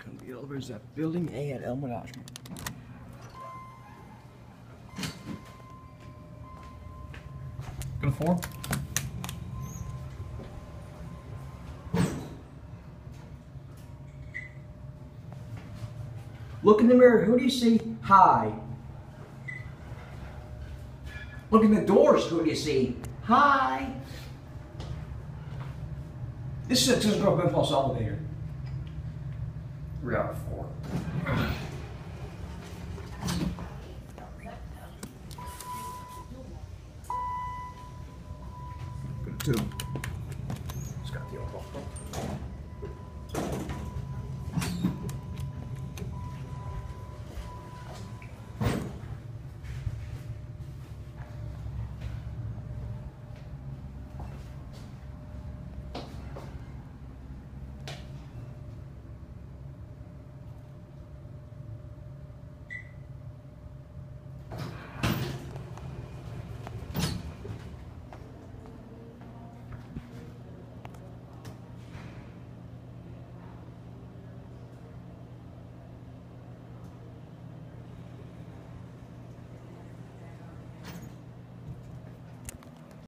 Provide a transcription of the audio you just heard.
The elevator's at Building A at Elmwood Ashmore. Go to 4. Look in the mirror. Who do you see? Hi. Look in the doors. Who do you see? Hi. This is a ThyssenKrupp impulse elevator. 3 out of 4.